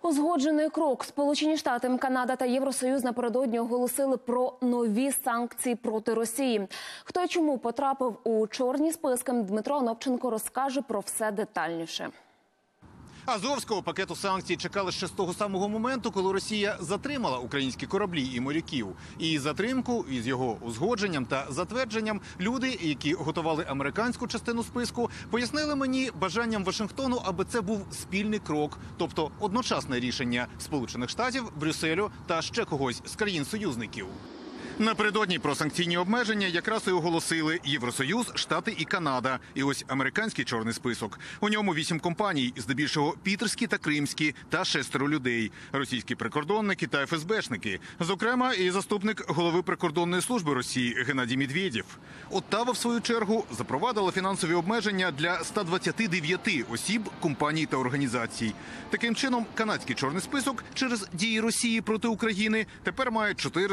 Узгоджений крок. Сполучені Штати, Канада та Євросоюз напередодні оголосили про нові санкції проти Росії. Хто і чому потрапив у чорні списки, Дмитро Анопченко розкаже про все детальніше. Азовського пакету санкцій чекали ще з того самого моменту, коли Росія затримала українські кораблі і моряків. І затримку із його узгодженням та затвердженням люди, які готували американську частину списку, пояснили мені бажанням Вашингтону, аби це був спільний крок, тобто одночасне рішення Сполучених Штатів, Брюсселю та ще когось з країн-союзників. Напередодні про санкційні обмеження якраз і оголосили Євросоюз, Штати і Канада. І ось американський чорний список. У ньому 8 компаній, здебільшого пітерські та кримські, та 6 людей. Російські прикордонники та ФСБшники. Зокрема, і заступник голови прикордонної служби Росії Геннадій Медведєв. Оттава, в свою чергу, запровадила фінансові обмеження для 129 осіб, компаній та організацій. Таким чином, канадський чорний список через дії Росії проти України тепер має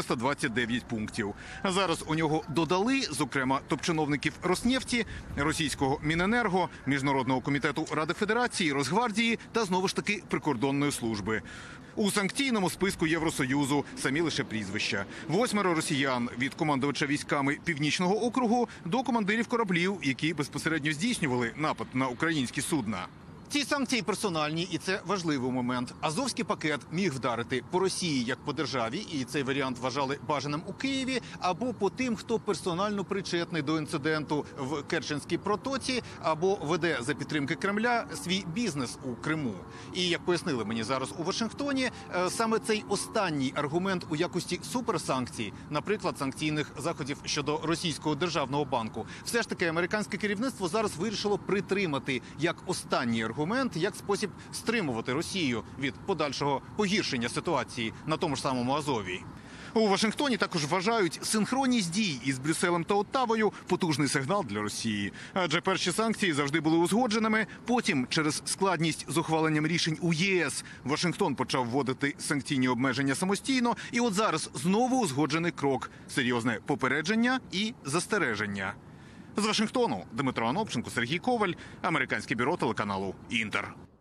429 пунктів. Зараз у нього додали, зокрема, топ-чиновників Роснефті, російського Міненерго, Міжнародного комітету Ради Федерації, Росгвардії та, знову ж таки, прикордонної служби. У санкційному списку Євросоюзу самі лише прізвища. 8 росіян від командувача військами Північного округу до командирів кораблів, які безпосередньо здійснювали напад на українські судна. Ці санкції персональні, і це важливий момент. Азовський пакет міг вдарити по Росії як по державі, і цей варіант вважали бажаним у Києві, або по тим, хто персонально причетний до інциденту в Керченській протоці, або веде за підтримки Кремля свій бізнес у Криму. І, як пояснили мені зараз у Вашингтоні, саме цей останній аргумент у якості суперсанкцій, наприклад, санкційних заходів щодо Російського державного банку, все ж таки американське керівництво зараз вирішило притримати як останній аргумент, як спосіб стримувати Росію від подальшого погіршення ситуації на тому ж самому Азові. У Вашингтоні також вважають синхронність дій із Брюсселем та Оттавою потужний сигнал для Росії. Адже перші санкції завжди були узгодженими. Потім, через складність з ухваленням рішень у ЄС, Вашингтон почав вводити санкційні обмеження самостійно. І от зараз знову узгоджений крок – серйозне попередження і застереження. З Вашингтону Дмитро Анопченко, Сергій Коваль, американське бюро телеканалу «Інтер».